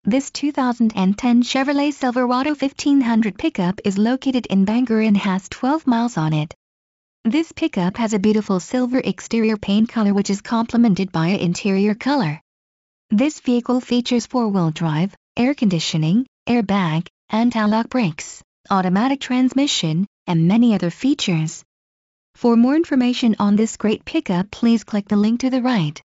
This 2010 Chevrolet Silverado 1500 pickup is located in Bangor and has 12 miles on it. This pickup has a beautiful silver exterior paint color which is complemented by an interior color. This vehicle features 4-wheel drive, air conditioning, airbag, anti-lock brakes, automatic transmission, and many other features. For more information on this great pickup, please click the link to the right.